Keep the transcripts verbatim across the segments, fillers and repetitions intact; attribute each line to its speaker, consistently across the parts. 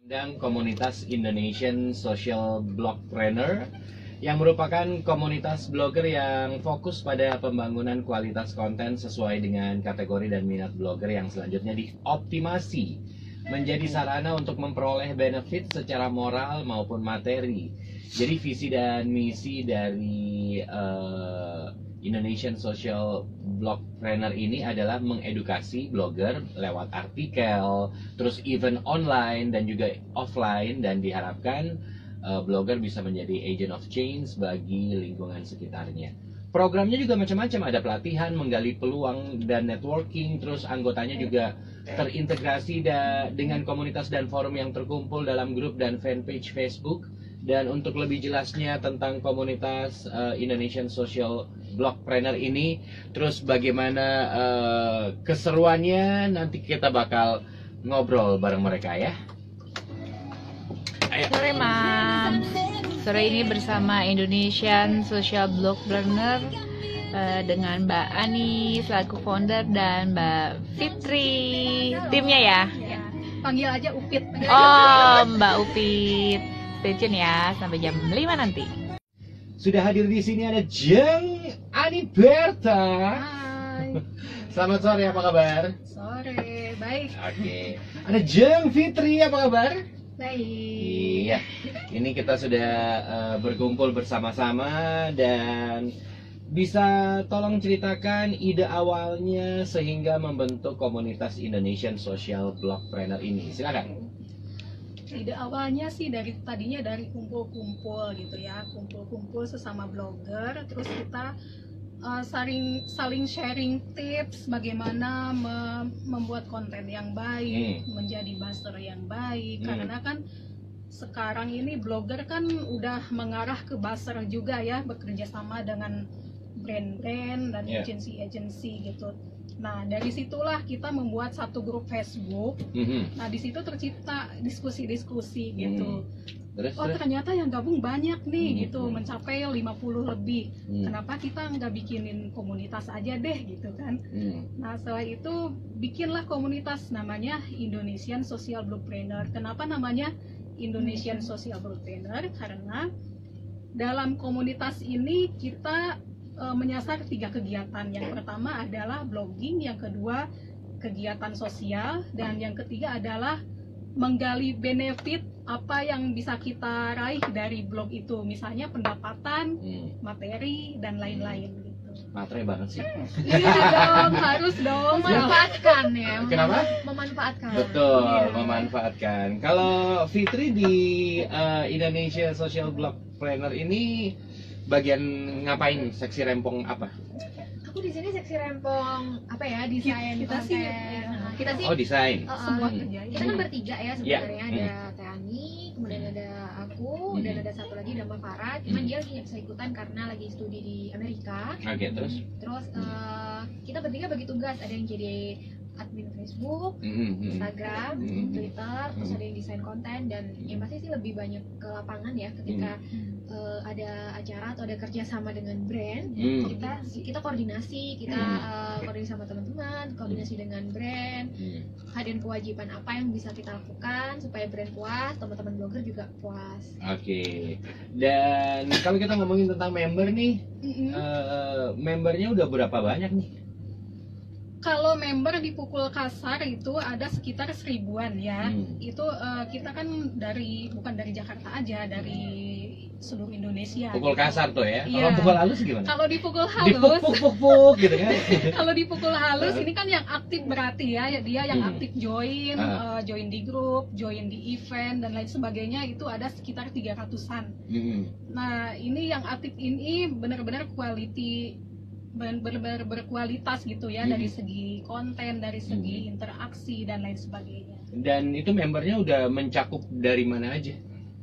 Speaker 1: Dan komunitas Indonesian Social Blogpreneur yang merupakan komunitas blogger yang fokus pada pembangunan kualitas konten sesuai dengan kategori dan minat blogger yang selanjutnya dioptimasi menjadi sarana untuk memperoleh benefit secara moral maupun materi. Jadi visi dan misi dari uh, Indonesian Social Blogpreneur ini adalah mengedukasi blogger lewat artikel, terus event online dan juga offline, dan diharapkan uh, blogger bisa menjadi agent of change bagi lingkungan sekitarnya. Programnya juga macam-macam, ada pelatihan, menggali peluang dan networking, terus anggotanya juga terintegrasi da dengan komunitas dan forum yang terkumpul dalam grup dan fanpage Facebook. Dan untuk lebih jelasnya tentang komunitas uh, Indonesian Social Blogpreneur ini, terus bagaimana uh, keseruannya, nanti kita bakal ngobrol bareng mereka ya. Ayo.
Speaker 2: Sore Mam, sore ini bersama Indonesian Social Blogpreneur uh, dengan Mbak Ani selaku founder dan Mbak Fitri timnya ya.
Speaker 3: Ya, panggil aja Upit.
Speaker 2: Oh, Mbak Upit. Stay tune ya sampai jam lima nanti.
Speaker 1: Sudah hadir di sini ada Jeng Ani Berta.
Speaker 3: Hai.
Speaker 1: Selamat sore, apa kabar?
Speaker 3: Sore, baik.
Speaker 1: Oke. Ada Jeng Fitri, apa kabar?
Speaker 3: Baik.
Speaker 1: Iya. Ini kita sudah uh, berkumpul bersama-sama, dan bisa tolong ceritakan ide awalnya sehingga membentuk komunitas Indonesian Social Blogpreneur ini. Silakan.
Speaker 3: Ide awalnya sih dari tadinya dari kumpul-kumpul gitu ya, kumpul-kumpul sesama blogger, terus kita uh, saling saling sharing tips bagaimana me membuat konten yang baik, hmm. menjadi buzzer yang baik, hmm. karena kan sekarang ini blogger kan udah mengarah ke buzzer juga ya, bekerja sama dengan brand-brand dan yeah. agensi-agensi gitu. Nah, dari situlah kita membuat satu grup Facebook. Mm-hmm. Nah, di situ tercipta diskusi-diskusi gitu. Mm. Terus, oh, terus? Ternyata yang gabung banyak nih mm-hmm. gitu, mencapai lima puluh lebih. Mm. Kenapa kita nggak bikinin komunitas aja deh gitu kan? Mm. Nah, setelah itu bikinlah komunitas namanya Indonesian Social Blogpreneur. Kenapa namanya Indonesian Social Blogpreneur? Karena dalam komunitas ini kita menyasar tiga kegiatan. Yang pertama adalah blogging, yang kedua kegiatan sosial, dan yang ketiga adalah menggali benefit apa yang bisa kita raih dari blog itu, misalnya pendapatan, hmm. materi, dan lain-lain gitu.
Speaker 1: Materi banget sih.
Speaker 3: Iya dong, harus dong.
Speaker 2: Memanfaatkan ya.
Speaker 1: Kenapa?
Speaker 2: Memanfaatkan.
Speaker 1: Betul,
Speaker 3: yeah.
Speaker 1: memanfaatkan. Kalau Fitri di uh, Indonesia Social Blogpreneur ini bagian ngapain, seksi rempong apa?
Speaker 4: Aku di sini seksi rempong apa ya, desain
Speaker 3: kita
Speaker 4: konten.
Speaker 3: sih ya.
Speaker 4: Kita sih
Speaker 1: oh desain.
Speaker 4: Uh,
Speaker 3: semua
Speaker 4: hmm.
Speaker 3: kerja.
Speaker 4: Kita kan bertiga ya sebenarnya,
Speaker 1: yeah.
Speaker 4: ada
Speaker 1: hmm.
Speaker 4: Teh Ani, kemudian ada aku,
Speaker 1: hmm.
Speaker 4: dan ada satu lagi nama Farah. Cuman
Speaker 1: hmm.
Speaker 4: dia lagi bisa ikutan karena lagi studi di Amerika.
Speaker 1: Oke, okay, terus?
Speaker 4: Terus uh, kita bertiga bagi tugas, ada yang jadi admin Facebook,
Speaker 1: mm-hmm.
Speaker 4: Instagram,
Speaker 1: mm-hmm.
Speaker 4: Twitter, terus
Speaker 1: mm-hmm.
Speaker 4: ada yang desain konten, dan yang pasti sih lebih banyak ke lapangan ya ketika mm-hmm. uh, ada acara atau ada kerjasama dengan brand, mm-hmm. kita kita koordinasi, kita mm-hmm. uh, koordinasi sama teman-teman, koordinasi mm-hmm. dengan brand, mm-hmm. dan kewajiban apa yang bisa kita lakukan supaya brand puas, teman-teman blogger juga puas.
Speaker 1: Oke, okay. Dan kalau kita ngomongin tentang member nih, mm-hmm. uh, membernya udah berapa banyak nih?
Speaker 3: Kalau member di Pukul Kasar itu ada sekitar seribuan ya. Hmm. Itu uh, kita kan dari bukan dari Jakarta aja, dari seluruh Indonesia.
Speaker 1: Pukul
Speaker 3: gitu.
Speaker 1: Kasar tuh ya.
Speaker 3: Iya.
Speaker 1: Kalau pukul halus gimana?
Speaker 3: Kalau di pukul halus,
Speaker 1: dipuk-puk-puk gitu kan.
Speaker 3: Kalau di pukul halus ini kan yang aktif berarti ya, dia yang
Speaker 1: hmm.
Speaker 3: aktif join, uh. Uh, join di grup, join di event dan lain sebagainya, itu ada sekitar tiga ratusan. Hmm. Nah, ini yang aktif ini benar-benar quality, benar-benar berkualitas gitu ya, hmm. dari segi konten, dari segi hmm. interaksi dan lain sebagainya.
Speaker 1: Dan itu membernya udah mencakup dari mana aja?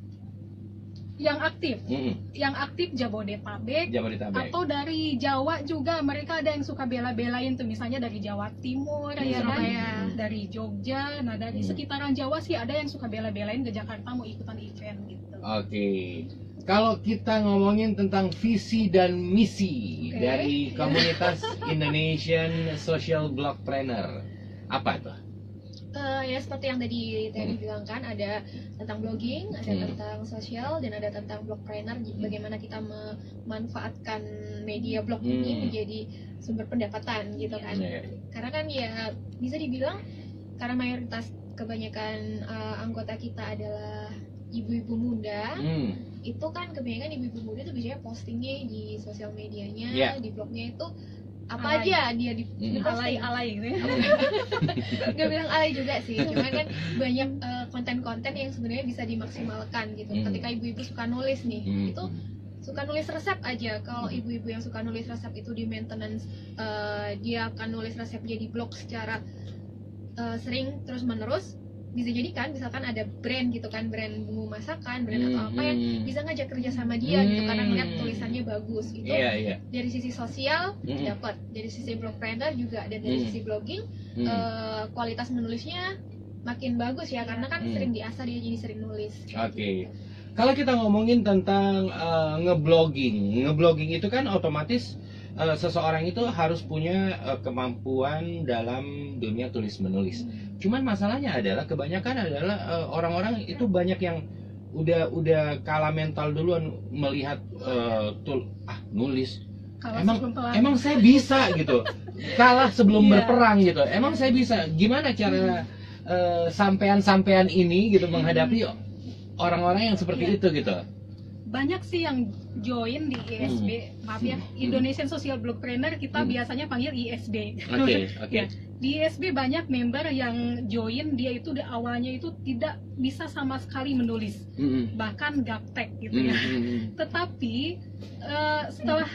Speaker 3: Yang aktif, hmm. yang aktif Jabodetabek,
Speaker 1: Jabodetabek,
Speaker 3: atau dari Jawa juga, mereka ada yang suka bela-belain tuh, misalnya dari Jawa Timur, hmm. ya kan, hmm. dari Jogja. Nah, dari hmm. sekitaran Jawa sih ada yang suka bela-belain ke Jakarta mau ikutan event gitu.
Speaker 1: Oke. Okay. Kalau kita ngomongin tentang visi dan misi okay. dari komunitas Indonesian Social Blogpreneur, apa tuh?
Speaker 4: Uh, ya seperti yang tadi tadi
Speaker 1: Hmm.
Speaker 4: bilang kan, ada tentang blogging, ada
Speaker 1: Hmm.
Speaker 4: tentang sosial, dan ada tentang blogpreneur. Bagaimana kita memanfaatkan media blog ini
Speaker 1: Hmm.
Speaker 4: menjadi sumber pendapatan gitu kan.
Speaker 1: Iya.
Speaker 4: Karena kan ya bisa dibilang karena mayoritas kebanyakan uh, anggota kita adalah ibu-ibu muda.
Speaker 1: Hmm.
Speaker 4: Itu kan kebanyakan ibu-ibu muda tuh biasanya postingnya di sosial medianya,
Speaker 1: Yeah.
Speaker 4: di blognya itu apa
Speaker 3: Alay.
Speaker 4: aja dia di,
Speaker 1: Hmm.
Speaker 4: diposting.
Speaker 3: Alay-alay gitu ya.
Speaker 4: Gak bilang alay juga sih, cuman kan banyak uh, konten-konten yang sebenarnya bisa dimaksimalkan gitu.
Speaker 1: Hmm.
Speaker 4: Ketika ibu-ibu suka nulis nih,
Speaker 1: Hmm.
Speaker 4: itu suka nulis resep aja. Kalau
Speaker 1: Hmm.
Speaker 4: ibu-ibu yang suka nulis resep itu di maintenance, uh, dia akan nulis resepnya di blog secara uh, sering terus menerus. Bisa jadi kan misalkan ada brand gitu kan, brand bumbu masakan, brand atau apa yang
Speaker 1: Hmm.
Speaker 4: bisa ngajak kerja sama dia gitu karena
Speaker 1: Hmm.
Speaker 4: ngeliat tulisannya bagus gitu.
Speaker 1: Iya, iya.
Speaker 4: Dari sisi sosial
Speaker 1: Hmm.
Speaker 4: dapat, dari sisi blogpreneur juga, dan dari
Speaker 1: Hmm.
Speaker 4: sisi blogging
Speaker 1: Hmm.
Speaker 4: eh, kualitas menulisnya makin bagus ya, karena kan
Speaker 1: Hmm.
Speaker 4: sering diasah dia jadi sering nulis.
Speaker 1: Oke. Kalau kita ngomongin tentang uh, ngeblogging, ngeblogging itu kan otomatis uh, seseorang itu harus punya uh, kemampuan dalam dunia tulis menulis. Cuman masalahnya adalah kebanyakan adalah uh, orang-orang itu banyak yang udah udah kalah mental duluan melihat uh, tul ah nulis.
Speaker 3: Kalau
Speaker 1: Emang
Speaker 3: sebelum pelan.
Speaker 1: emang saya bisa gitu. Kalah sebelum
Speaker 3: Iya.
Speaker 1: berperang gitu. Emang saya bisa. Gimana cara uh, sampean-sampean ini gitu menghadapi orang-orang yang seperti
Speaker 3: Iya.
Speaker 1: itu gitu.
Speaker 3: Banyak sih yang join di I S B, maaf ya,
Speaker 1: Hmm.
Speaker 3: Indonesian Social Blogpreneur, kita
Speaker 1: Hmm.
Speaker 3: biasanya panggil I S B.
Speaker 1: Oke, oke.
Speaker 3: Ya, di I S B banyak member yang join, dia itu di awalnya itu tidak bisa sama sekali menulis,
Speaker 1: Mm-mm.
Speaker 3: bahkan gaptek gitu ya.
Speaker 1: Mm-mm.
Speaker 3: Tetapi eh, setelah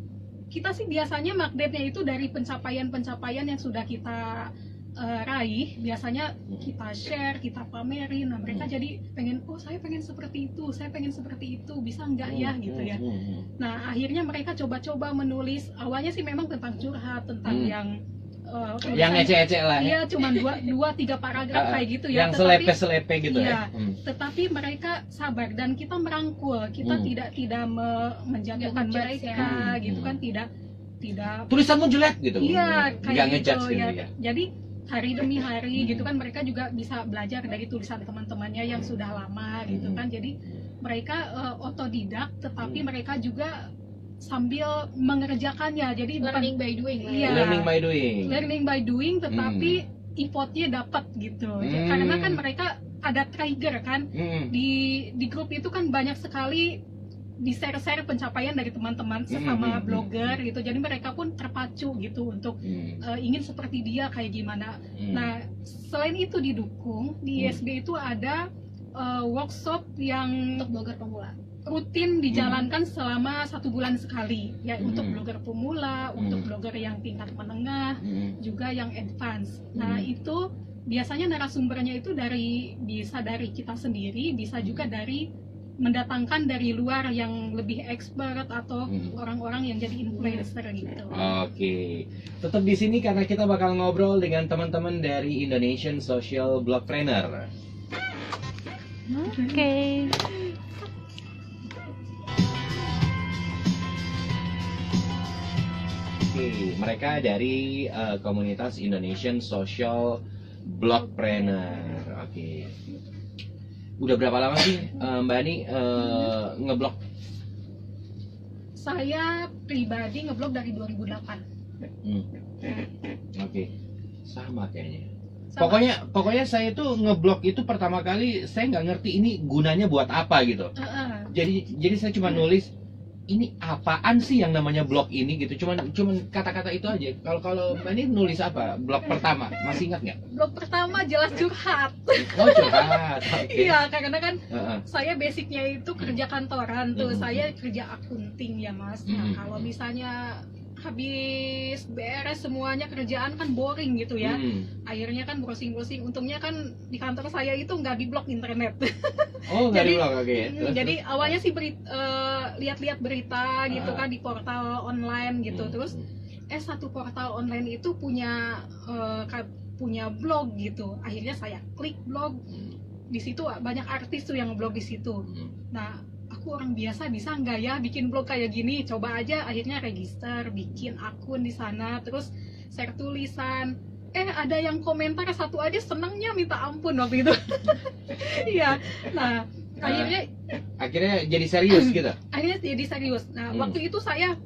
Speaker 3: kita sih biasanya magnetnya itu dari pencapaian-pencapaian yang sudah kita eh, raih, biasanya kita share, kita pamerin, nah mereka jadi pengen, oh saya pengen seperti itu, saya pengen seperti itu, bisa nggak ya gitu ya.
Speaker 1: Mm-mm.
Speaker 3: Nah akhirnya mereka coba-coba menulis, awalnya sih memang tentang curhat, tentang
Speaker 1: Hmm.
Speaker 3: yang eh,
Speaker 1: Yang
Speaker 3: tulisan-
Speaker 1: ecek-ecek lah ya.
Speaker 3: Iya, cuma dua, dua tiga paragraf kayak gitu ya.
Speaker 1: Yang
Speaker 3: Tetapi-
Speaker 1: selepe-selepe gitu
Speaker 3: Iya.
Speaker 1: ya. Hmm.
Speaker 3: tetapi mereka sabar dan kita merangkul, kita
Speaker 1: Hmm.
Speaker 3: tidak tidak me- menjatuhkan
Speaker 4: Nggak ngejudge
Speaker 3: mereka
Speaker 1: ya.
Speaker 3: gitu
Speaker 1: Hmm.
Speaker 3: kan, tidak tidak
Speaker 1: Tulisanmu jelek gitu.
Speaker 3: iya
Speaker 1: Nggak
Speaker 3: kayak
Speaker 1: ngejudge
Speaker 3: gitu
Speaker 1: gitu
Speaker 3: ya.
Speaker 1: ya.
Speaker 3: Jadi hari demi hari
Speaker 1: Hmm.
Speaker 3: gitu kan mereka juga bisa belajar dari tulisan teman-temannya yang sudah lama gitu
Speaker 1: Hmm.
Speaker 3: kan. Jadi mereka eh, otodidak, tetapi
Speaker 1: Hmm.
Speaker 3: mereka juga sambil mengerjakannya. Jadi bukan
Speaker 4: Learning by doing lah ya.
Speaker 3: Iya.
Speaker 1: Learning by doing.
Speaker 3: learning by doing, tetapi effortnya dapat gitu.
Speaker 1: Hmm.
Speaker 3: Karena kan mereka ada trigger kan.
Speaker 1: Mm.
Speaker 3: di di grup itu kan banyak sekali di share-share pencapaian dari teman-teman sesama
Speaker 1: Hmm.
Speaker 3: blogger gitu, jadi mereka pun terpacu gitu untuk
Speaker 1: Mm.
Speaker 3: eh, ingin seperti dia kayak gimana.
Speaker 1: Mm.
Speaker 3: Nah selain itu didukung di I S B itu ada eh, workshop yang
Speaker 4: Untuk blogger pemula.
Speaker 3: rutin dijalankan selama satu bulan sekali ya,
Speaker 1: Hmm.
Speaker 3: untuk blogger pemula, untuk
Speaker 1: Hmm.
Speaker 3: blogger yang tingkat menengah,
Speaker 1: Mm.
Speaker 3: juga yang advance. Nah
Speaker 1: Hmm.
Speaker 3: itu biasanya narasumbernya itu dari bisa dari kita sendiri, bisa juga dari mendatangkan dari luar yang lebih expert atau
Speaker 1: Hmm.
Speaker 3: orang-orang yang jadi influencer gitu.
Speaker 1: Oke, tetap di sini karena kita bakal ngobrol dengan teman-teman dari Indonesian Social Blogpreneur.
Speaker 2: Oke.
Speaker 1: Oke, mereka dari uh, komunitas Indonesian Social Blogpreneur. Oke, udah berapa lama sih uh, Mbak Ani uh, ngeblog?
Speaker 3: Saya pribadi ngeblog dari dua ribu delapan.
Speaker 1: Hmm. Oke, sama kayaknya.
Speaker 3: Sama.
Speaker 1: Pokoknya, pokoknya saya tuh ngeblog itu pertama kali saya nggak ngerti ini gunanya buat apa gitu.
Speaker 3: Uh-uh.
Speaker 1: Jadi, jadi saya cuma nulis ini apaan sih yang namanya blog ini gitu. Cuman, cuman kata-kata itu aja. Kalau kalau Mbak Ani nulis apa? Blog pertama, masih ingat nggak?
Speaker 3: Blog pertama jelas curhat.
Speaker 1: Oh curhat. Oke.
Speaker 3: Iya, karena kan
Speaker 1: Heeh.
Speaker 3: saya basicnya itu kerja kantoran tuh,
Speaker 1: Hmm.
Speaker 3: saya kerja akunting ya mas. Nah
Speaker 1: Hmm.
Speaker 3: kalau misalnya habis beres semuanya kerjaan kan boring gitu ya.
Speaker 1: Hmm.
Speaker 3: Akhirnya kan browsing-browsing. Untungnya kan di kantor saya itu nggak di blog internet.
Speaker 1: Oh nggak di
Speaker 3: Jadi-
Speaker 1: blog, oke.
Speaker 3: Hmm,
Speaker 1: Terus,
Speaker 3: jadi
Speaker 1: terus?
Speaker 3: awalnya sih beri- eh, lihat-lihat berita gitu
Speaker 1: Ah.
Speaker 3: kan di portal online gitu.
Speaker 1: Hmm.
Speaker 3: Terus eh satu portal online itu punya eh, ka- punya blog gitu. Akhirnya saya klik blog.
Speaker 1: Hmm.
Speaker 3: Di situ banyak artis tuh yang blog di situ.
Speaker 1: Hmm.
Speaker 3: Nah, aku orang biasa bisa nggak ya bikin blog kayak gini? Coba aja, akhirnya register, bikin akun di sana, terus share tulisan. eh ada yang komentar satu aja senangnya minta ampun waktu itu. Iya, nah
Speaker 1: Nah,
Speaker 3: akhirnya
Speaker 1: akhirnya jadi serius gitu.
Speaker 3: akhirnya jadi serius. Nah
Speaker 1: Hmm.
Speaker 3: waktu itu saya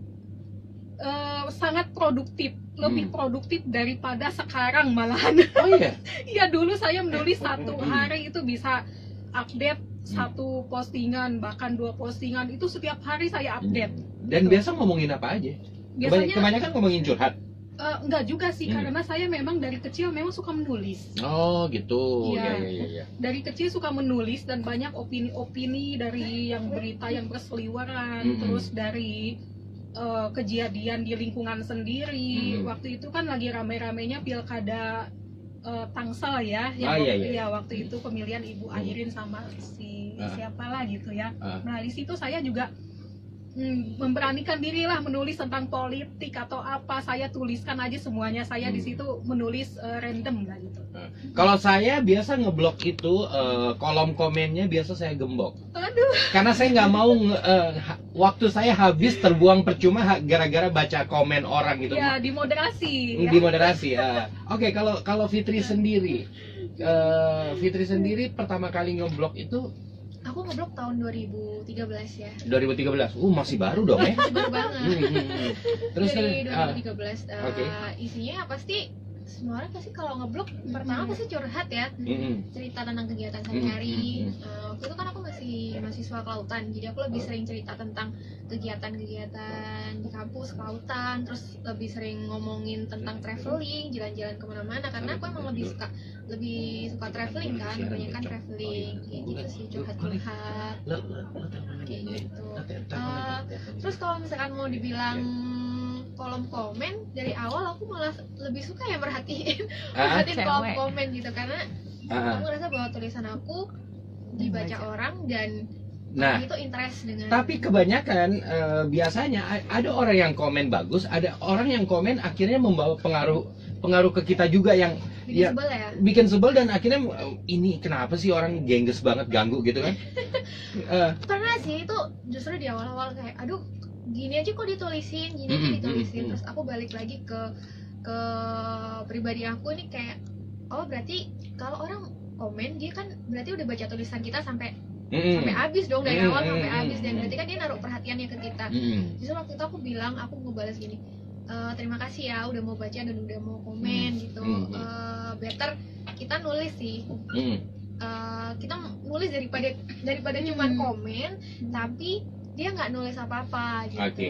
Speaker 3: eh, sangat produktif, lebih
Speaker 1: Hmm.
Speaker 3: produktif daripada sekarang malahan.
Speaker 1: Oh iya.
Speaker 3: Iya dulu saya menulis satu hari itu bisa update satu postingan bahkan dua postingan itu setiap hari saya update.
Speaker 1: Dan biasa ngomongin apa aja? Kebany-
Speaker 3: Biasanya
Speaker 1: kebanyakan ngomongin curhat.
Speaker 3: eh, enggak juga sih
Speaker 1: Hmm.
Speaker 3: karena saya memang dari kecil memang suka menulis.
Speaker 1: Oh gitu.
Speaker 3: Iya.
Speaker 1: Ya ya ya. ya.
Speaker 3: Dari kecil suka menulis dan banyak opini-opini dari yang berita yang berseliweran,
Speaker 1: Mm-mm.
Speaker 3: terus dari eh, kejadian di lingkungan sendiri.
Speaker 1: Mm-mm.
Speaker 3: Waktu itu kan lagi rame-ramenya pilkada eh, Tangsel ya,
Speaker 1: Ah,
Speaker 3: yang
Speaker 1: iya,
Speaker 3: waktu,
Speaker 1: iya.
Speaker 3: ya, waktu itu pemilihan Ibu
Speaker 1: Mm.
Speaker 3: Airin sama si
Speaker 1: Ah.
Speaker 3: siapalah gitu ya.
Speaker 1: Ah.
Speaker 3: Nah di situ saya juga hmm, memberanikan diri lah menulis tentang politik atau apa, saya tuliskan aja semuanya. Saya di
Speaker 1: Hmm.
Speaker 3: situ menulis eh, random lah gitu.
Speaker 1: Kalau saya biasa ngeblok itu eh, kolom komennya biasa saya gembok.
Speaker 3: Aduh.
Speaker 1: Karena saya nggak mau nge- eh, ha- waktu saya habis terbuang percuma ha- gara-gara baca komen orang gitu.
Speaker 3: Ya dimoderasi ya.
Speaker 1: Di moderasi. ah. Oke, kalau kalau Fitri sendiri, eh, Fitri sendiri pertama kali ngeblok itu
Speaker 4: Aku ngeblok tahun dua ribu tiga belas ya.
Speaker 1: dua ribu tiga belas. Uh, masih baru dong ya.
Speaker 4: Masih baru banget.
Speaker 1: Hmm, hmm, hmm. Terus
Speaker 4: Dari
Speaker 1: terus, ah,
Speaker 4: dua ribu tiga belas uh,
Speaker 1: Oke.
Speaker 4: isinya ya pasti semua orang pasti kalau ngeblok pertama pasti curhat ya,
Speaker 1: hmm, hmm.
Speaker 4: cerita tentang kegiatan sehari-hari.
Speaker 1: Hmm, hmm,
Speaker 4: Uh, waktu itu kan aku masih mahasiswa kelautan, jadi aku lebih sering cerita tentang kegiatan-kegiatan di kampus kelautan, terus lebih sering ngomongin tentang traveling, jalan-jalan kemana-mana, karena aku emang lebih suka lebih suka traveling kan, kebanyakan traveling, kayak gitu sih, curhat-curhat
Speaker 1: Lo- lo- lo telepon lagi.
Speaker 4: kayak gitu.
Speaker 1: Nanti- nanti
Speaker 4: Uh,
Speaker 1: telepon lagi.
Speaker 4: Terus kalau misalkan mau dibilang kolom komen, dari awal aku malah lebih suka ya merhatiin
Speaker 1: Ah,
Speaker 4: merhatiin kolom
Speaker 2: Cewek.
Speaker 4: komen gitu, karena
Speaker 1: ah.
Speaker 4: aku ngerasa bahwa tulisan aku dibaca
Speaker 2: Dibaca.
Speaker 4: orang dan
Speaker 1: Nah,
Speaker 4: orang itu interest dengan
Speaker 1: tapi kebanyakan eh, biasanya a- ada orang yang komen bagus, ada orang yang komen akhirnya membawa pengaruh pengaruh ke kita juga yang
Speaker 4: bikin
Speaker 1: ya,
Speaker 4: sebel ya.
Speaker 1: bikin sebel dan akhirnya eh, ini kenapa sih orang gengges banget ganggu gitu kan? Eh,
Speaker 4: Pernah sih itu justru di awal-awal kayak aduh gini aja kok ditulisin, gini aja
Speaker 1: Mm-mm,
Speaker 4: ditulisin.
Speaker 1: mm-mm.
Speaker 4: Terus aku balik lagi ke ke pribadi aku ini kayak oh berarti kalau orang komen dia kan berarti udah baca tulisan kita sampai
Speaker 1: mm-mm.
Speaker 4: sampai habis dong dari
Speaker 1: Mm,
Speaker 4: awal
Speaker 1: mm,
Speaker 4: sampai
Speaker 1: mm,
Speaker 4: habis, dan
Speaker 1: mm.
Speaker 4: berarti kan dia naruh perhatiannya ke kita.
Speaker 1: Mm-mm.
Speaker 4: Justru waktu itu aku bilang, aku ngebalas gini, "E, terima kasih ya udah mau baca dan udah mau komen gitu.
Speaker 1: Hmm.
Speaker 4: Eh, better kita nulis sih,
Speaker 1: Mm.
Speaker 4: Eh, kita nulis daripada daripada cuma
Speaker 3: Hmm.
Speaker 4: komen tapi dia nggak nulis apa-apa gitu."
Speaker 1: Oke.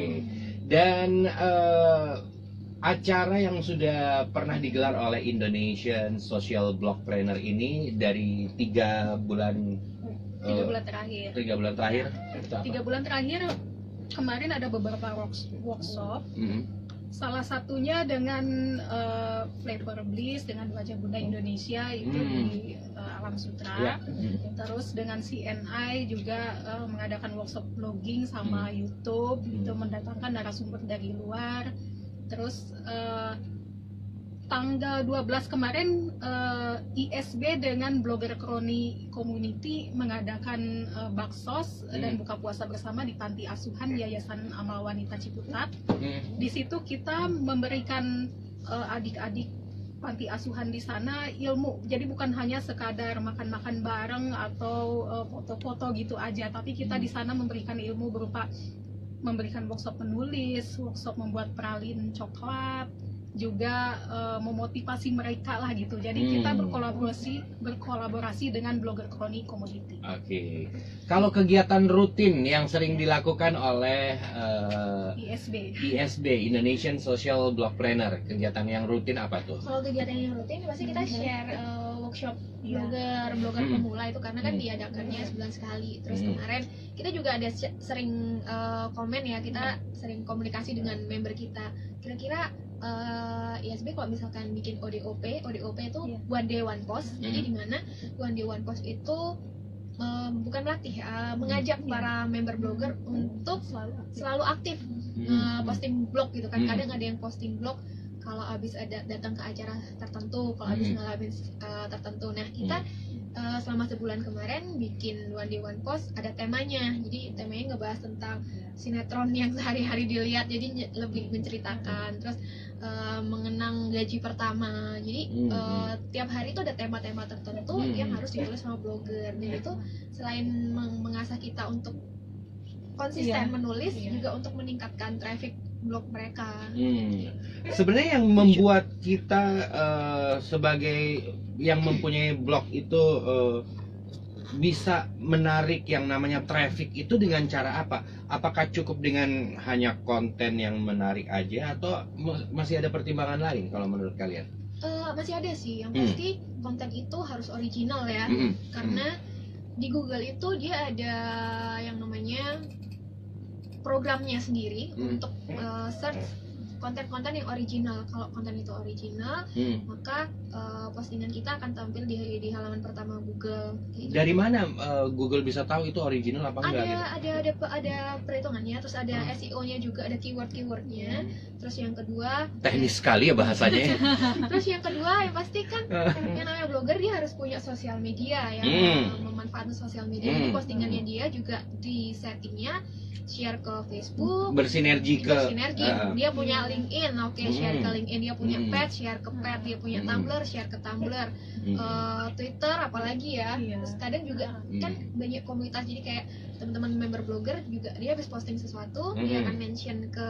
Speaker 1: Dan eh, acara yang sudah pernah digelar oleh Indonesian Social Blogpreneur ini dari tiga bulan
Speaker 3: Tiga
Speaker 1: eh,
Speaker 3: bulan terakhir.
Speaker 1: tiga bulan terakhir itu apa?
Speaker 3: Tiga bulan terakhir kemarin ada beberapa works- workshop.
Speaker 1: Mm.
Speaker 3: Salah satunya dengan eh, Flavor Bliss dengan Wajah Bunda Indonesia itu
Speaker 1: Hmm.
Speaker 3: di eh, Alam Sutra.
Speaker 1: Ya. Mm.
Speaker 3: Terus dengan C N I juga eh, mengadakan workshop blogging sama
Speaker 1: Hmm.
Speaker 3: YouTube,
Speaker 1: Hmm.
Speaker 3: itu mendatangkan narasumber dari luar. Terus eh, tanggal dua belas kemarin eh, I S B dengan Blogger Kroni Community mengadakan eh, baksos
Speaker 1: Hmm.
Speaker 3: dan buka puasa bersama di Panti Asuhan Yayasan Amal Wanita Ciputat.
Speaker 1: Mm.
Speaker 3: Di situ kita memberikan eh, adik-adik panti asuhan di sana ilmu. Jadi bukan hanya sekadar makan-makan bareng atau eh, foto-foto gitu aja, tapi kita di sana memberikan ilmu berupa memberikan workshop menulis, workshop membuat pralin coklat, juga eh, memotivasi mereka lah gitu. Jadi kita
Speaker 1: Hmm.
Speaker 3: berkolaborasi berkolaborasi dengan Blogger Kroni Community.
Speaker 1: Oke. Kalau kegiatan rutin yang sering dilakukan oleh eh,
Speaker 3: I S B.
Speaker 1: I S B Indonesian Social Blogpreneur, kegiatan yang rutin apa tuh?
Speaker 4: Kalau kegiatan yang rutin pasti kita share eh, workshop
Speaker 3: Iya.
Speaker 4: blogger blogger
Speaker 1: Hmm.
Speaker 4: pemula itu, karena kan
Speaker 1: Hmm.
Speaker 4: diadakannya sebulan sekali. Terus
Speaker 1: Hmm.
Speaker 4: kemarin kita juga ada se- sering eh, komen ya, kita sering komunikasi dengan member kita. Kira-kira eh, I S B kalau misalkan bikin O D O P, O D O P itu
Speaker 3: Iya.
Speaker 4: one day one post. Jadi
Speaker 1: Hmm.
Speaker 4: di mana one day one post itu eh, bukan melatih, eh, mengajak
Speaker 3: Iya.
Speaker 4: para member blogger untuk
Speaker 3: Selalu aktif.
Speaker 4: selalu aktif
Speaker 1: Hmm.
Speaker 4: uh, posting blog gitu kan.
Speaker 1: Hmm.
Speaker 4: Kadang ada yang posting blog kalau habis ada datang ke acara tertentu, kalau habis
Speaker 1: Hmm.
Speaker 4: ngalamin uh, tertentu. Nah kita uh, selama sebulan kemarin bikin one day one post ada temanya. Jadi temanya ngebahas tentang sinetron yang sehari-hari dilihat, jadi lebih menceritakan. Terus uh, mengenang gaji pertama. Jadi
Speaker 1: Hmm.
Speaker 4: uh, tiap hari itu ada tema-tema tertentu
Speaker 1: Hmm.
Speaker 4: yang harus ditulis sama blogger. Dan itu selain meng- mengasah kita untuk konsisten
Speaker 3: Iya.
Speaker 4: menulis,
Speaker 3: Iya.
Speaker 4: juga untuk meningkatkan traffic blog mereka.
Speaker 1: Hmm. Sebenarnya yang membuat kita eh, sebagai yang mempunyai blog itu eh, bisa menarik yang namanya traffic itu dengan cara apa? Apakah cukup dengan hanya konten yang menarik aja atau ma- masih ada pertimbangan lain kalau menurut kalian?
Speaker 4: Eh, masih ada sih, yang
Speaker 1: Hmm.
Speaker 4: pasti konten itu harus original ya,
Speaker 1: Mm-mm.
Speaker 4: karena di Google itu dia ada yang namanya programnya sendiri
Speaker 1: Hmm.
Speaker 4: untuk eh, search konten-konten yang original. Kalau konten itu original,
Speaker 1: Hmm.
Speaker 4: maka eh, postingan kita akan tampil di, di halaman pertama Google. Kayak gitu.
Speaker 1: Dari mana eh, Google bisa tahu itu original apa enggak?
Speaker 4: ada
Speaker 1: gitu?
Speaker 4: ada ada ada perhitungannya, terus ada
Speaker 1: Hmm.
Speaker 4: S E O-nya juga, ada keyword-keywordnya. Terus yang kedua,
Speaker 1: Teknis sekali ya bahasanya.
Speaker 4: terus yang kedua yang pasti kan yang namanya blogger dia harus punya sosial media ya,
Speaker 1: Hmm.
Speaker 4: memanfaatkan sosial media.
Speaker 1: Hmm.
Speaker 4: Jadi postingannya dia juga di settingnya share ke Facebook,
Speaker 1: Bersinergi ke
Speaker 4: bersinergi.
Speaker 1: eh,
Speaker 4: Dia punya LinkedIn, oke, share ke
Speaker 1: Hmm.
Speaker 4: LinkedIn. Dia punya
Speaker 1: Hmm.
Speaker 4: page, share ke page. Dia punya
Speaker 1: Hmm.
Speaker 4: Tumblr, share ke Tumblr.
Speaker 1: hmm.
Speaker 4: Eh, Twitter apalagi ya.
Speaker 3: Iya.
Speaker 4: Terus kadang juga
Speaker 1: Hmm.
Speaker 4: kan banyak komunitas, jadi kayak teman-teman member blogger juga dia habis posting sesuatu,
Speaker 1: Hmm.
Speaker 4: dia akan mention ke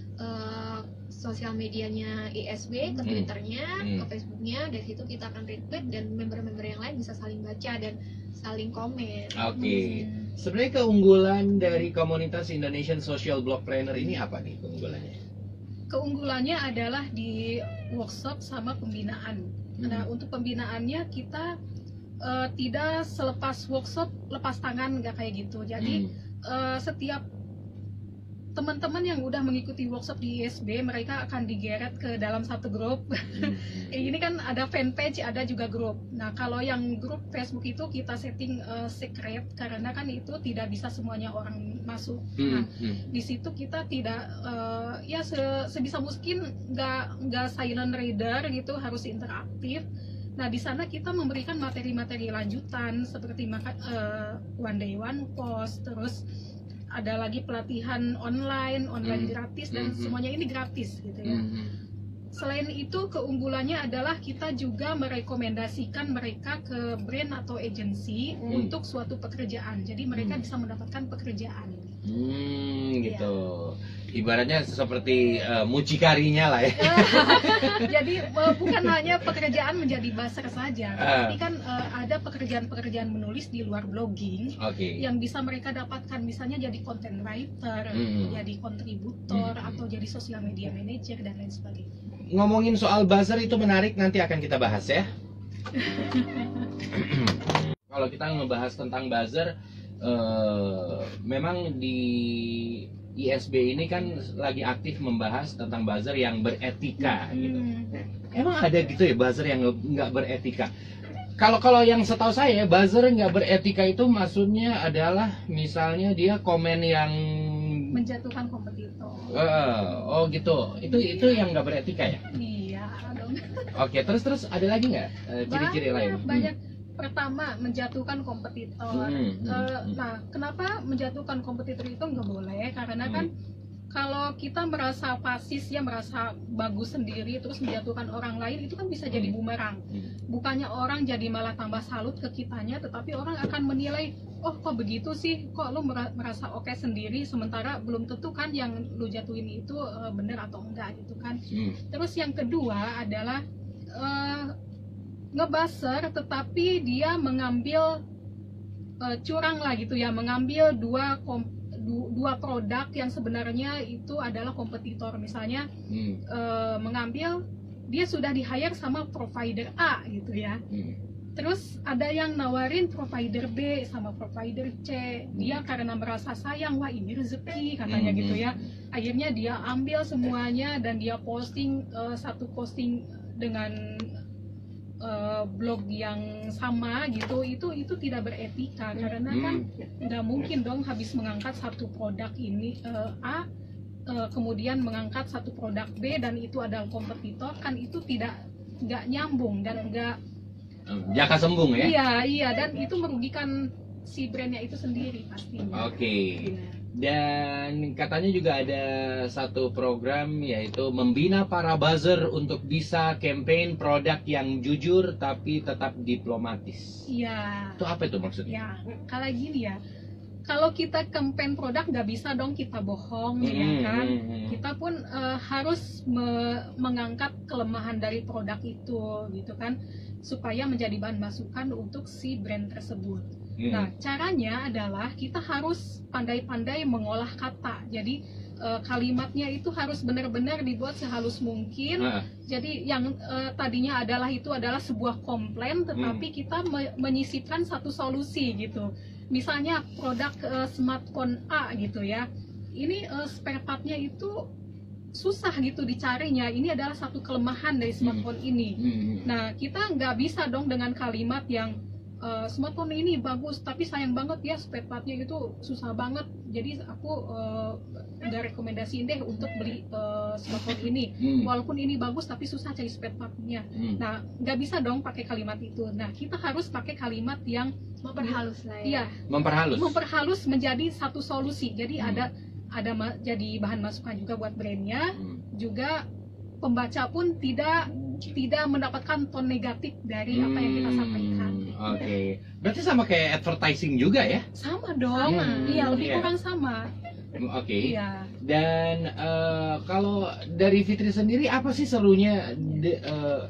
Speaker 4: eh, sosial medianya I S B, ke
Speaker 1: Hmm.
Speaker 4: Twitternya,
Speaker 1: Hmm.
Speaker 4: ke Facebooknya. Dari situ kita akan retweet dan member-member yang lain bisa saling baca dan saling komen.
Speaker 1: Oke. Sebenarnya keunggulan dari komunitas Indonesian Social Blog Planner ini apa nih keunggulannya?
Speaker 3: Keunggulannya adalah di workshop sama pembinaan. Nah,
Speaker 1: Hmm.
Speaker 3: untuk pembinaannya kita eh, tidak selepas workshop lepas tangan, nggak kayak gitu. Jadi
Speaker 1: Hmm.
Speaker 3: eh, setiap teman-teman yang udah mengikuti workshop di I S B, mereka akan digeret ke dalam satu grup.
Speaker 1: Hmm.
Speaker 3: Ini kan ada fanpage, ada juga grup. Nah, kalau yang grup Facebook itu kita setting eh, secret karena kan itu tidak bisa semuanya orang masuk. Nah,
Speaker 1: Hmm. Hmm.
Speaker 3: di situ kita tidak eh, ya se- sebisa mungkin nggak nggak silent reader gitu, harus interaktif. Nah, di sana kita memberikan materi-materi lanjutan seperti maka, eh, one day one post, terus ada lagi pelatihan online, online
Speaker 1: Hmm.
Speaker 3: gratis, dan
Speaker 1: Hmm.
Speaker 3: semuanya ini gratis gitu ya.
Speaker 1: Hmm.
Speaker 3: Selain itu, keunggulannya adalah kita juga merekomendasikan mereka ke brand atau agensi
Speaker 1: Hmm.
Speaker 3: untuk suatu pekerjaan. Jadi mereka
Speaker 1: Hmm.
Speaker 3: bisa mendapatkan pekerjaan.
Speaker 1: Hmm, gitu. Ibaratnya seperti eh, mucikarinya lah ya.
Speaker 3: Jadi eh, bukan hanya pekerjaan menjadi buzzer saja,
Speaker 1: Ah.
Speaker 3: tapi kan eh, ada pekerjaan-pekerjaan menulis di luar blogging
Speaker 1: Oke.
Speaker 3: yang bisa mereka dapatkan, misalnya jadi content writer,
Speaker 1: Hmm.
Speaker 3: jadi kontributor,
Speaker 1: Hmm.
Speaker 3: atau jadi social media manager dan lain sebagainya.
Speaker 1: Ngomongin soal buzzer itu menarik, nanti akan kita bahas ya. Kalau kita ngebahas tentang buzzer, eh, memang di I S B ini kan lagi aktif membahas tentang buzzer yang beretika gitu.
Speaker 3: Hmm.
Speaker 1: Emang ada gitu ya buzzer yang nge- nggak beretika? Kalau kalau yang setahu saya buzzer nggak beretika itu maksudnya adalah misalnya dia komen yang
Speaker 3: Menjatuhkan kompetitor.
Speaker 1: Eh, oh gitu. Itu itu yang nggak beretika ya?
Speaker 3: Iya dong.
Speaker 1: Oke, terus terus ada lagi nggak eh, ciri-ciri lain?
Speaker 3: Banyak, banyak. Pertama, menjatuhkan kompetitor.
Speaker 1: Hmm, hmm,
Speaker 3: Eh,
Speaker 1: hmm.
Speaker 3: Nah, kenapa menjatuhkan kompetitor itu nggak boleh? Karena
Speaker 1: Hmm.
Speaker 3: kan kalau kita merasa fasis, ya merasa bagus sendiri, terus menjatuhkan orang lain, itu kan bisa jadi
Speaker 1: Hmm.
Speaker 3: bumerang.
Speaker 1: Hmm.
Speaker 3: Bukannya orang jadi malah tambah salut ke kitanya, tetapi orang akan menilai, oh kok begitu sih, kok lu mera- merasa oke sendiri, sementara belum tentu kan yang lu jatuhin itu eh, bener atau enggak gitu kan.
Speaker 1: Hmm.
Speaker 3: Terus yang kedua adalah eh, ngebuzzer, tetapi dia mengambil eh, curang lah gitu ya, mengambil dua kom- du- dua produk yang sebenarnya itu adalah kompetitor. Misalnya
Speaker 1: Hmm.
Speaker 3: eh, mengambil, dia sudah di hire sama provider A gitu ya,
Speaker 1: Hmm.
Speaker 3: terus ada yang nawarin provider B sama provider C. Dia karena merasa sayang, wah ini rezeki katanya
Speaker 1: Hmm.
Speaker 3: gitu ya, akhirnya dia ambil semuanya dan dia posting eh, satu posting dengan eh, blog yang sama gitu. Itu itu tidak beretika karena kan
Speaker 1: Hmm.
Speaker 3: nggak mungkin dong habis mengangkat satu produk ini eh, A, eh, kemudian mengangkat satu produk B dan itu adalah kompetitor, kan itu tidak nggak nyambung dan nggak
Speaker 1: Jaka sembung ya.
Speaker 3: Iya, iya, dan itu merugikan si brandnya itu sendiri pastinya.
Speaker 1: Oke.
Speaker 3: Iya.
Speaker 1: Dan katanya juga ada satu program yaitu membina para buzzer untuk bisa campaign produk yang jujur tapi tetap diplomatis.
Speaker 3: Iya.
Speaker 1: Itu apa itu maksudnya?
Speaker 3: Ya, kalau gini ya, kalau kita campaign produk nggak bisa dong kita bohong,
Speaker 1: Hmm,
Speaker 3: ya kan?
Speaker 1: hmm, hmm.
Speaker 3: Kita pun eh, harus me- mengangkat kelemahan dari produk itu, gitu kan, supaya menjadi bahan masukan untuk si brand tersebut.
Speaker 1: Hmm.
Speaker 3: Nah, caranya adalah kita harus pandai-pandai mengolah kata. Jadi eh, kalimatnya itu harus benar-benar dibuat sehalus mungkin.
Speaker 1: Nah,
Speaker 3: Jadi yang eh, tadinya adalah itu adalah sebuah komplain, tetapi kita me- menyisipkan satu solusi gitu. Misalnya produk eh, smartphone A gitu ya. Ini eh, spare partnya itu susah gitu dicarinya. Ini adalah satu kelemahan dari smartphone ini.
Speaker 1: hmm.
Speaker 3: Nah, kita nggak bisa dong dengan kalimat yang eh, smartphone ini bagus, tapi sayang banget ya spare partnya itu susah banget. Jadi aku eh, nggak rekomendasiin deh untuk beli eh, smartphone ini.
Speaker 1: Hmm.
Speaker 3: Walaupun ini bagus, tapi susah cari spare partnya.
Speaker 1: Hmm.
Speaker 3: Nah, nggak bisa dong pakai kalimat itu. Nah, kita harus pakai kalimat yang
Speaker 4: Memperhalus lah ya.
Speaker 3: iya,
Speaker 1: Memperhalus.
Speaker 3: memperhalus menjadi satu solusi. Jadi
Speaker 1: Hmm.
Speaker 3: ada ada ma- jadi bahan masukan juga buat brandnya.
Speaker 1: Hmm.
Speaker 3: Juga pembaca pun tidak tidak mendapatkan tone negatif dari apa yang kita sampaikan.
Speaker 1: Hmm, Oke, berarti sama kayak advertising juga ya?
Speaker 3: Sama dong.
Speaker 1: Hmm,
Speaker 3: Iya, lebih
Speaker 1: iya.
Speaker 3: kurang sama.
Speaker 1: Oke.
Speaker 3: Iya.
Speaker 1: Dan eh, kalau dari Fitri sendiri apa sih serunya de- eh,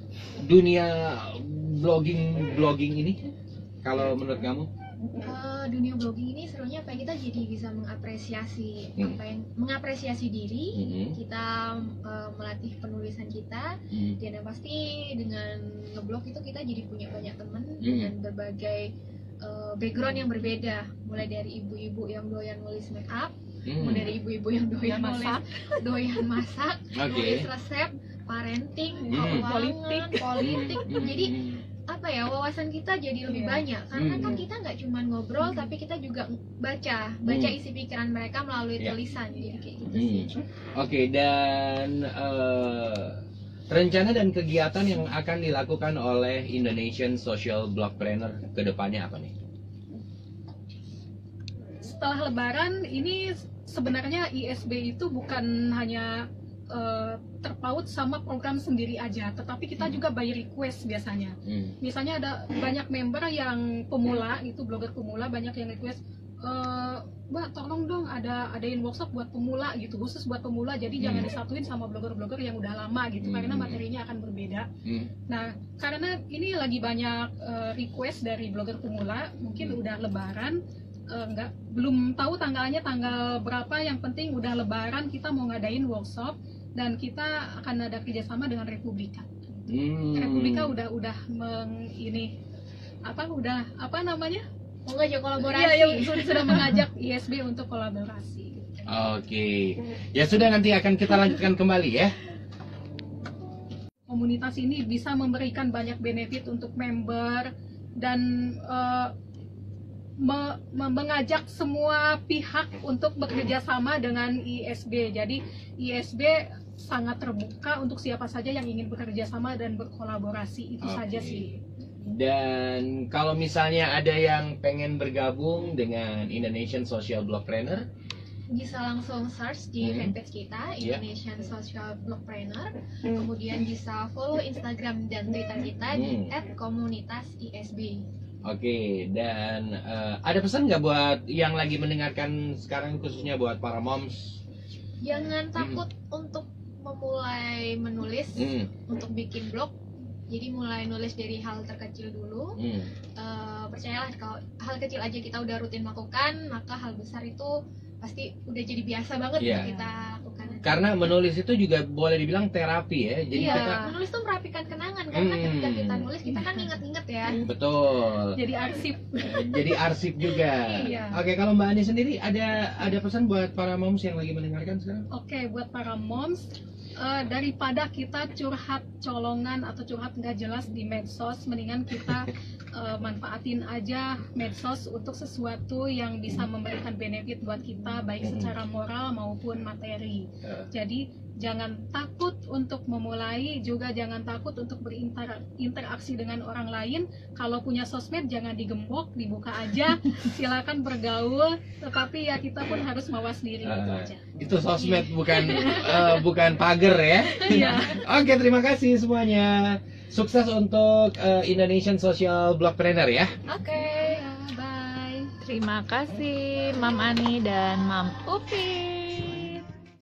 Speaker 1: dunia blogging blogging ini? Kalau menurut kamu?
Speaker 4: Eh, dunia blogging ini serunya apa ya, kita jadi bisa mengapresiasi
Speaker 1: Hmm.
Speaker 4: apa yang mengapresiasi diri,
Speaker 1: Hmm.
Speaker 4: kita eh, melatih penulisan kita,
Speaker 1: Hmm.
Speaker 4: dan yang pasti dengan ngeblog itu kita jadi punya banyak teman
Speaker 1: Hmm.
Speaker 4: dengan berbagai eh, background yang berbeda, mulai dari ibu-ibu yang doyan nulis make up,
Speaker 1: Hmm.
Speaker 4: mulai dari ibu-ibu yang doyan
Speaker 3: Masak.
Speaker 4: masak, doyan masak,
Speaker 1: Oke.
Speaker 4: nulis resep, parenting,
Speaker 1: Hmm.
Speaker 4: keuangan,
Speaker 3: Politik.
Speaker 4: politik.
Speaker 1: Hmm.
Speaker 4: Jadi apa ya, wawasan kita jadi lebih
Speaker 3: Iya.
Speaker 4: banyak karena
Speaker 1: Hmm.
Speaker 4: kan kita nggak cuma ngobrol,
Speaker 3: Hmm.
Speaker 4: tapi kita juga baca baca
Speaker 1: Hmm.
Speaker 4: isi pikiran mereka melalui
Speaker 1: Iya.
Speaker 4: tulisan, jadi kayak gitu
Speaker 1: Hmm.
Speaker 4: sih.
Speaker 1: Oke, dan eh, rencana dan kegiatan yang akan dilakukan oleh Indonesian Social Blogpreneur ke depannya apa nih?
Speaker 3: Setelah Lebaran ini sebenarnya I S B itu bukan hanya eh, terpaut sama program sendiri aja, tetapi kita juga by request biasanya.
Speaker 1: Hmm.
Speaker 3: Misalnya ada banyak member yang pemula, itu blogger pemula, banyak yang request, eh, Mbak tolong dong ada adain workshop buat pemula gitu, khusus buat pemula, jadi
Speaker 1: Hmm.
Speaker 3: jangan disatuin sama blogger-blogger yang udah lama gitu, karena
Speaker 1: Hmm.
Speaker 3: materinya akan berbeda.
Speaker 1: Hmm.
Speaker 3: Nah, karena ini lagi banyak eh, request dari blogger pemula, mungkin
Speaker 1: Hmm.
Speaker 3: udah Lebaran, eh, nggak belum tahu tanggalnya tanggal berapa, yang penting udah Lebaran kita mau ngadain workshop dan kita akan ada kerjasama dengan Republika.
Speaker 1: Hmm.
Speaker 3: Republika udah udah meng, ini apa udah apa namanya?
Speaker 4: Mengajak kolaborasi.
Speaker 3: Iya, ya, sudah, sudah mengajak I S B untuk kolaborasi.
Speaker 1: Oke, ya sudah, nanti akan kita lanjutkan kembali ya.
Speaker 3: Komunitas ini bisa memberikan banyak benefit untuk member dan eh, me- me- mengajak semua pihak untuk bekerja sama dengan I S B. Jadi I S B sangat terbuka untuk siapa saja yang ingin bekerja sama dan berkolaborasi, itu
Speaker 1: Oke.
Speaker 3: saja sih.
Speaker 1: Dan kalau misalnya ada yang pengen bergabung dengan Indonesian Social Blogpreneur,
Speaker 4: Bisa langsung search di
Speaker 1: Hmm.
Speaker 4: fanpage kita
Speaker 1: Iya.
Speaker 4: Indonesian Social Blogpreneur, kemudian bisa follow Instagram dan Twitter kita di
Speaker 1: Hmm.
Speaker 4: et komunitas I S B.
Speaker 1: oke. Dan eh, ada pesan nggak buat yang lagi mendengarkan sekarang, khususnya buat para moms?
Speaker 4: Jangan takut untuk memulai menulis,
Speaker 1: Hmm.
Speaker 4: untuk bikin blog. Jadi mulai nulis dari hal terkecil dulu.
Speaker 1: Hmm.
Speaker 4: Eh, percayalah, kalau hal kecil aja kita udah rutin lakukan, maka hal besar itu pasti udah jadi biasa banget
Speaker 1: Iya.
Speaker 4: untuk kita lakukan.
Speaker 1: Karena menulis itu juga boleh dibilang terapi ya. Jadi
Speaker 4: Iya,
Speaker 1: kita
Speaker 4: menulis tuh merapikan kenangan, karena
Speaker 1: Hmm.
Speaker 4: ketika kita nulis kita kan inget-inget ya.
Speaker 1: betul.
Speaker 3: Jadi arsip.
Speaker 1: Jadi arsip juga.
Speaker 3: Iya.
Speaker 1: Oke, kalau Mbak Ani sendiri ada ada pesan buat para moms yang lagi mendengarkan sekarang?
Speaker 3: Oke, buat para moms, eh, daripada kita curhat colongan atau curhat nggak jelas di medsos, mendingan kita eh, manfaatin aja medsos untuk sesuatu yang bisa memberikan benefit buat kita, baik secara moral maupun materi.
Speaker 1: Eh,
Speaker 3: Jadi jangan takut untuk memulai, juga jangan takut untuk berinteraksi dengan orang lain. Kalau punya sosmed jangan digembok, dibuka aja, silakan bergaul, tetapi ya kita pun harus mawas diri.
Speaker 1: Uh,
Speaker 3: itu aja.
Speaker 1: Itu sosmed bukan uh, bukan pagar ya.
Speaker 3: Iya.
Speaker 1: Oke, terima kasih semuanya. Sukses untuk uh, Indonesian Social Blogpreneur ya.
Speaker 4: Oke.
Speaker 3: Bye.
Speaker 2: Terima kasih Mam Ani dan Mam Upi.